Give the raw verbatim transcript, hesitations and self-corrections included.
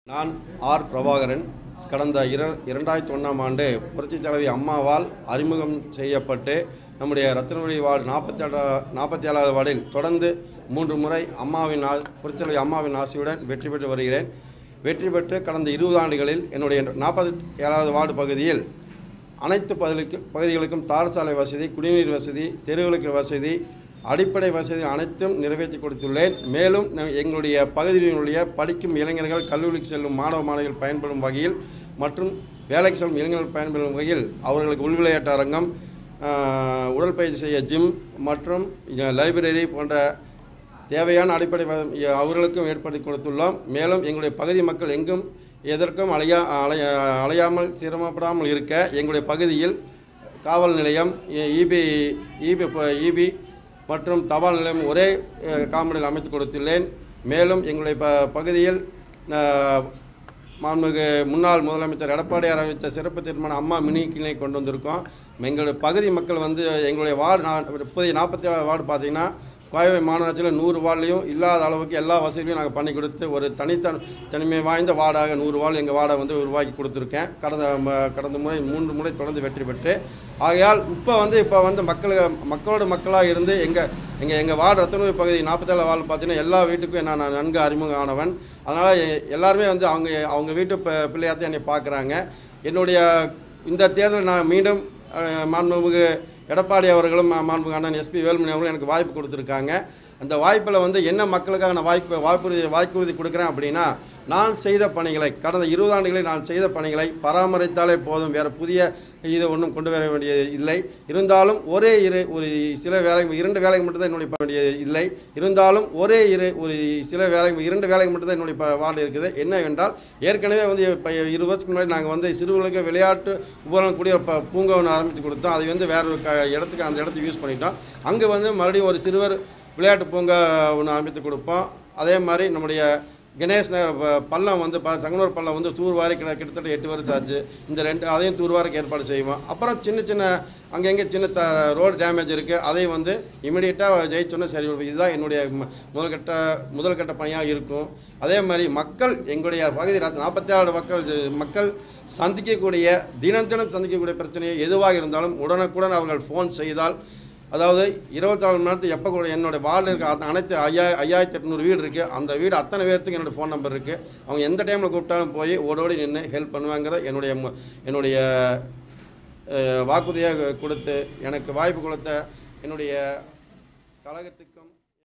நான் ஆர் பிரபாகரன் கடந்த இரண்டாயிரத்தி ஒன்றாம் ஆண்டு புரட்சித் தலைவி அம்மாவால் அறிமுகம் செய்யப்பட்டு நம்முடைய ரத்தினபுரி வார்டு நாற்பத்தி ஏழா நாற்பத்தி ஏழாவது வார்டில் தொடர்ந்து மூன்று முறை அம்மாவின் புரட்சித் தலைவி அம்மாவின் ஆசையுடன் வெற்றி பெற்று வருகிறேன். வெற்றி பெற்று கடந்த இருபது ஆண்டுகளில் என்னுடைய நாற்பத்தி ஏழாவது வார்டு பகுதியில் அனைத்து பகுதிக்கு பகுதிகளுக்கும் தார் சாலை வசதி, குடிநீர் வசதி, தெருவுகளுக்கு வசதி, அடிப்படை வசதி அனைத்தும் நிறைவேற்றி கொடுத்துள்ளேன். மேலும் எங்களுடைய பகுதியினுடைய படிக்கும் இளைஞர்கள், கல்லூரிக்கு செல்லும் மாணவ மாணவிகள் பயன்படும் வகையில் மற்றும் வேலைக்கு செல்லும் இளைஞர்கள் பயன்படும் வகையில் அவர்களுக்கு உள் விளையாட்டு அரங்கம், உடற்பயிற்சி செய்ய ஜிம் மற்றும் லைப்ரரி போன்ற தேவையான அடிப்படை அவர்களுக்கும் ஏற்படுத்தி கொடுத்துள்ளோம். மேலும் எங்களுடைய பகுதி மக்கள் எங்கும் எதற்கும் அலையா அலைய அலையாமல் சிரமப்படாமல் இருக்க எங்களுடைய பகுதியில் காவல் நிலையம், இபி இபி இபி மற்றும் தபால் நிலையம் ஒரே காம்பவுண்டில் அமைத்து கொடுத்துள்ளேன். மேலும் எங்களுடைய ப பகுதியில் மாண்புமிகு முன்னாள் முதலமைச்சர் எடப்பாடியார் அறிவித்த சிறப்பு தீர்மானம் அம்மா மினி கிளினிக் கொண்டு வந்திருக்கோம். எங்களுடைய பகுதி மக்கள் வந்து எங்களுடைய வார்டு நான் இப்போதைய நாற்பத்தி ஏழாவது வார்டு பார்த்திங்கன்னா கோவை மாநகராட்சியில் நூறு வார்டுலையும் இல்லாத அளவுக்கு எல்லா வசதியும் நாங்கள் பண்ணி கொடுத்து ஒரு தனித்தன் தனிமை வாய்ந்த வார்டாக நூறு வார்டு எங்கள் வார்டை வந்து உருவாக்கி கொடுத்துருக்கேன். கடந்த கடந்த முறை மூன்று முறை தொடர்ந்து வெற்றி பெற்று ஆகையால் இப்போ வந்து இப்போ வந்து மக்கள் மக்களோட மக்களாக இருந்து எங்கள் எங்கள் எங்கள் வார்டு ரத்தினபுரி பகுதி நாற்பத்தேழு வார்டு பார்த்தீங்கன்னா எல்லா வீட்டுக்கும் நான் நன்கு அறிமுகம் ஆனவன். அதனால் எல்லாருமே வந்து அவங்க அவங்க வீட்டு பிள்ளையாத்தான் என்னை பார்க்குறாங்க. என்னுடைய இந்த தேர்தல் நான் மீண்டும் மாண்புமிகு எடப்பாடி அவர்களும் மாண்புமிகு அண்ணன் எஸ்பி வேலுமணி அவர்களும் எனக்கு வாய்ப்பு கொடுத்துருக்காங்க. அந்த வாய்ப்பில் வந்து என்ன மக்களுக்காக நான் வாய்ப்பு வாய்ப்புறுதி வாய்ப்புறுதி கொடுக்குறேன் அப்படின்னா, நான் செய்த பணிகளை கடந்த இருபது ஆண்டுகளில் நான் செய்த பணிகளை பராமரித்தாலே போதும், வேறு புதிய இதை ஒன்றும் கொண்டு வர வேண்டியது இல்லை. இருந்தாலும் ஒரே இரு ஒரு சில வேலை இரண்டு வேலைக்கு மட்டும்தான் என்னுடைய வேண்டியது இல்லை. இருந்தாலும் ஒரே இரு ஒரு சில வேலை இரண்டு வேலைக்கு மட்டும்தான் என்னுடைய வார்டு இருக்குது. என்னவென்றால் ஏற்கனவே வந்து இப்போ இருபது வருஷத்துக்கு முன்னாடி நாங்கள் வந்து சிறுவர்களுக்கு விளையாட்டு உபகரணம் கூடிய பூங்கா ஒன்று ஆரம்பித்து கொடுத்தோம். அது வந்து வேறு க இடத்துக்கு அந்த இடத்துக்கு யூஸ் பண்ணிட்டோம். அங்கே வந்து மறுபடியும் ஒரு சிறுவர் விளையாட்டு பூங்கா ஒன்று அமைத்து கொடுப்போம். அதே மாதிரி நம்முடைய கணேஷ் நகர் பள்ளம் வந்து ப சங்கனூர் பள்ளம் வந்து தூர்வாரி கிட்ட கிட்டத்தட்ட எட்டு வருஷம் ஆச்சு. இந்த ரெண்டு அதையும் தூர்வாரிக்கு ஏற்பாடு செய்வோம். அப்புறம் சின்ன சின்ன அங்கங்கே சின்ன த ரோடு டேமேஜ் இருக்குது. அதையும் வந்து இமீடியட்டாக ஜெயிச்சோன்னே சரி. இதுதான் என்னுடைய முதல்கட்ட முதல்கட்ட பணியாக இருக்கும். அதே மாதிரி மக்கள் எங்களுடைய பகுதி நாற்பத்தி ஏழு மக்கள் மக்கள் சந்திக்கக்கூடிய தினம் தினம் சந்திக்கக்கூடிய பிரச்சனையை எதுவாக இருந்தாலும் உடனுக்குடன் அவர்கள் ஃபோன் செய்தால், அதாவது இருபத்தி நாலு மணி நேரத்துக்கு எப்போ கூட என்னோடய வார்டில் இருக்க அனைத்து ஐயா ஐயாயிரத்தி எட்நூறு வீடு இருக்குது. அந்த வீடு அத்தனை பேர்த்துக்கு என்னோடய ஃபோன் நம்பர் இருக்குது. அவங்க எந்த டைமில் கூப்பிட்டாலும் போய் ஓடோடி நின்று ஹெல்ப் பண்ணுவாங்கிறத என்னுடைய என்னுடைய வாக்குறுதியாக கொடுத்து எனக்கு வாய்ப்பு கொடுத்த என்னுடைய கழகத்துக்கு